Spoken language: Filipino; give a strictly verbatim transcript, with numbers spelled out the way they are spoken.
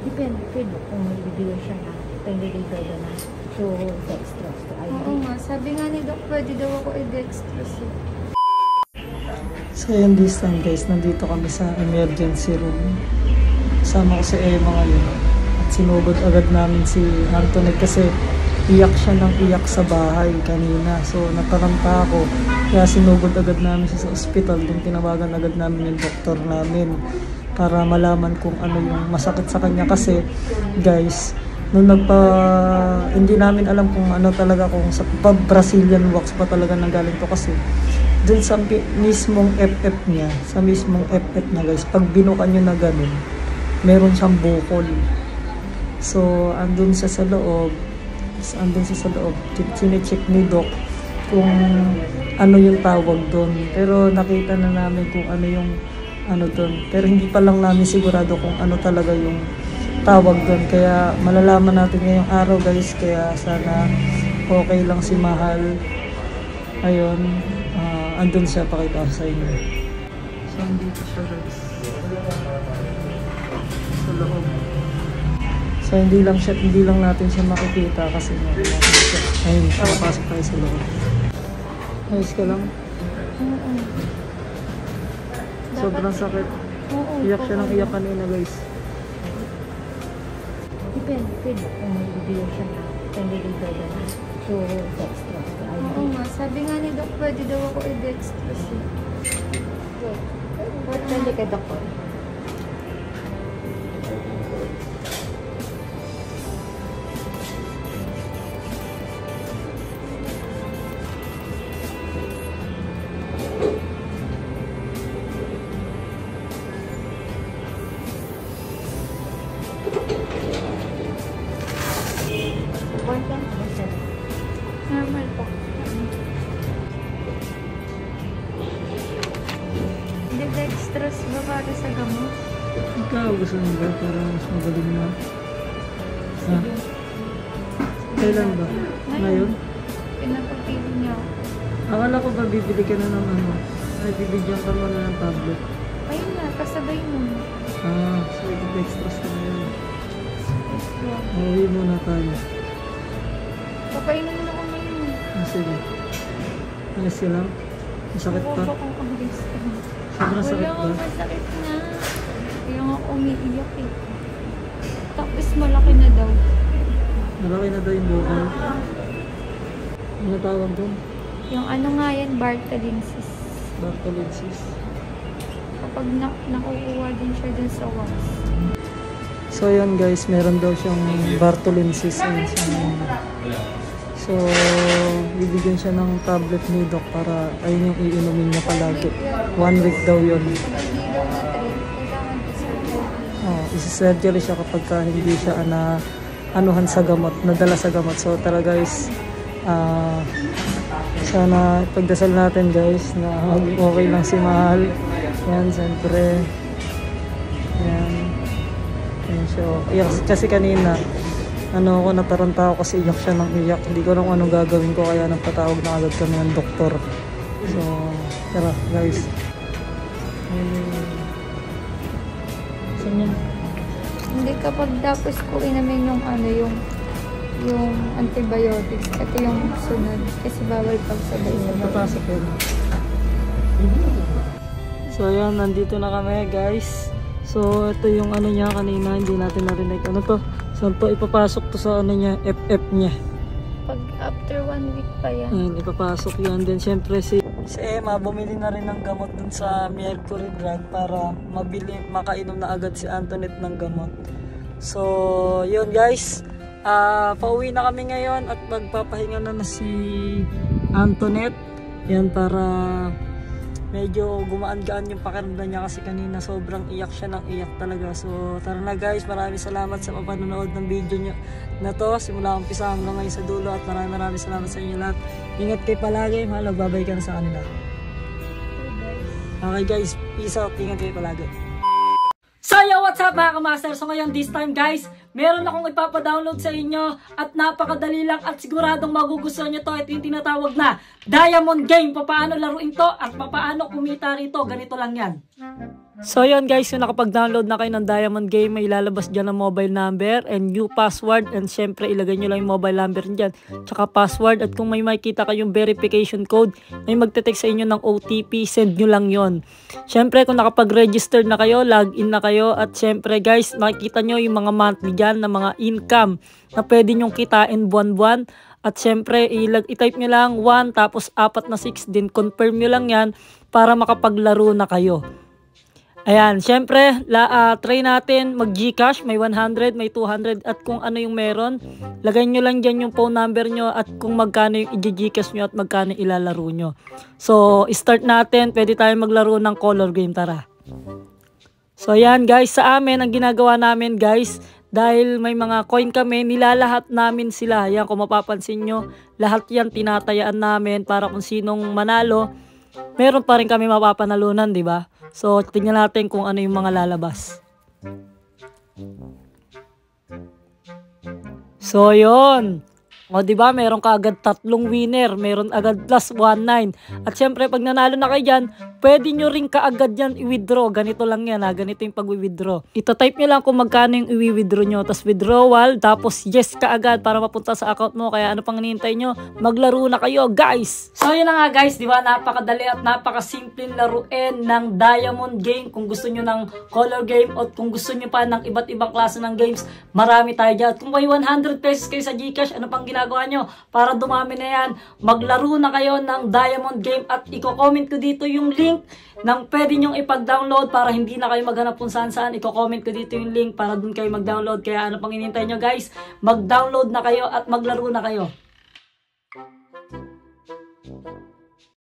Depende, pwede kung magbibigay siya na pang-relator na to dextrose, to I V. Oo nga, sabi nga ni Doc, pwede daw ako i-dextrose eh. So yun, this time guys, nandito kami sa emergency room. Kasama ko si Emma ngayon. At sinugod agad namin si Antoinette kasi iyak siya ng iyak sa bahay kanina. So nataranta ako. Kaya sinugod agad namin siya sa ospital. Doon tinawagan agad namin yung doktor namin para malaman kung ano yung masakit sa kanya. Kasi guys, nung nagpa, hindi namin alam kung ano talaga, kung sa Brazilian wax pa talaga nanggaling to kasi dun sa mismong F F niya, sa mismong F F na guys, pag binuka nyo na ganun, meron siyang bukol. So, andun siya sa loob, andun siya sa loob, sine-check ni Doc kung ano yung tawag doon. Pero nakita na namin kung ano yung ano doon. Pero hindi pa lang namin sigurado kung ano talaga yung tawag doon. Kaya malalaman natin ngayong araw guys, kaya sana okay lang si Mahal. Ayun. Uh, andun siya, pakita ko sa inyo. So, andito siya guys. Sa loob. So, hindi lang siya, hindi lang natin siya makikita kasi ayun, papasok tayo sa loob. Ayos ka lang? Oo. Sobrang sakit. Oo. Iyak siya ng iyak kanina guys. Depende, pwede kung magbibigay siya na pang-relator na to dextrose, to I V. Oo nga, sabi nga ni Doc, pwede daw ako i-dextrose eh. Ba't hindi kay doktor? Normal po. Dextrose ba para sa gamot? Ikaw, gusto mo ba para mas magaling na? Ha? Kailan ba? Ngayon? Pinapapili niya ako. Akala ko ba bibili ka na ng ano? Ay, bibigyan ka mo na ng tablet. Ayun na, kasabay mo. Ah, so ito-dextrose ka na yun. Mauwi muna tayo. Papainan ako ngayon. Ah, sige. Alas ka lang? Masakit pa? Ako ba kung alis ka? Sobrang sakit Wala ba? akong masakit na. Kaya nga umiiyak eh. Tapos malaki na daw. Malaki na daw yung bukal. Ano tawag doon? Yung ano nga yan, Bartholinsis. Bartholinsis. Kapag na nakukuha din siya dun sa wax. So yun guys, meron daw siyang Bartholinsis. Ayun, so, so, bibigyan siya ng tablet ni Doc para ayun yung iinumin niya palagi. One week daw yun. Pag hindi daw na trip, kailangan isa. Oh, isi-surgery siya kapag ka hindi siya na anuhan sa gamot, nadala sa gamot. So tara guys, uh, sana pagdasal natin guys na okay lang si Mahal. Yan, siyempre. Yan. Yan siya. Iyak kasi kanina, ano ako, nataranta ako kasi iyak siya ng iyak. Hindi ko alam anong gagawin ko, kaya nagpatawag na agad kami ng doktor. So, tara guys. Hmm. Saan yan? Hindi, kapag tapos ko inamin yung ano, yung yung antibiotics, ito yung sunod. Kasi bawal pag sabay-sabay. Napasok yun. So ayan, nandito na kami guys. So ito yung ano niya kanina, hindi natin narinig. Ano to? So ito ipapasok to sa ano niya, F F niya. Pag after one week pa yan. Ayan, ipapasok yan. Then syempre si, si Emma bumili na rin ng gamot dun sa Mercury Drug para mabili, makainom na agad si Antoinette ng gamot. So yun guys, uh, pauwi na kami ngayon at magpapahinga na na si Antoinette. Yan para medyo gumaan-gaan yung pakiramdam niya kasi kanina sobrang iyak siya ng iyak talaga. So tara na guys, maraming salamat sa papanonood ng video nyo na to simula umpisa hanggang ngayon sa dulo, at maraming maraming salamat sa inyo lahat. Ingat kayo palagi, mahal, babay ka na sa kanila. Okay guys, peace out, ingat kayo palagi. So yo, what's up mga kamaster? So ngayon this time guys, meron akong ipapadownload sa inyo at napakadali lang at siguradong magugustuhan nyo to. Ito yung tinatawag na Diamond Game. Papaano laruin to at papaano kumita rito, ganito lang yan. So yun guys, kung nakapag-download na kayo ng Diamond Game, may ilalabas dyan ang mobile number and new password, and syempre ilagay nyo lang yung mobile number dyan tsaka password, at kung may makikita kayong verification code, may magte-text sa inyo ng O T P, send nyo lang yon. Syempre kung nakapag-register na kayo, log in na kayo, at syempre guys, makikita nyo yung mga monthly dyan na mga income na pwede nyong kitain buwan-buwan. At syempre, i-type nyo lang one tapos apat na six din. Confirm nyo lang yan para makapaglaro na kayo. Ayan, syempre, la, uh, try natin mag-Gcash. May one hundred, may two hundred, at kung ano yung meron. Lagay nyo lang dyan yung phone number nyo at kung magkano yung i-Gcash nyo at magkano ilalaro nyo. So, start natin. Pwede tayo maglaro ng color game, tara. So, ayan guys, sa amin, ang ginagawa namin guys, dahil may mga coin kami, nilalahat namin sila. Yan, kung mapapansin nyo, lahat yan tinatayaan namin para kung sinong manalo, meron pa rin kami mapapanalunan, di ba? So, tingnan natin kung ano yung mga lalabas. So, yun. O, diba? Meron ka agad tatlong winner. Meron agad plus one nine. At syempre, pag nanalo na kayo dyan, pwede nyo rin kaagad yan i-withdraw. Ganito lang yan, ha? Ganito yung pag-withdraw. Ito-type nyo lang kung magkano yung i-withdraw nyo. Tapos withdrawal, tapos yes kaagad para mapunta sa account mo. Kaya ano pang hinihintay nyo? Maglaro na kayo, guys! So, yun na nga, guys. Diba? Napakadali at napakasimpleng laruin ng Diamond Game. Kung gusto nyo ng color game o kung gusto nyo pa ng iba't ibang klase ng games, marami tayo dyan. At kung may one hundred pesos kayo sa Gcash, ano pang ginagawa nyo para dumami na yan, maglaro na kayo ng Diamond Game, at i-comment ko dito yung link ng pwede nyong ipag-download para hindi na kayo maghanap kung saan saan. I-comment ko dito yung link para dun kayo mag-download. Kaya ano pang hinihintay nyo guys, mag-download na kayo at maglaro na kayo.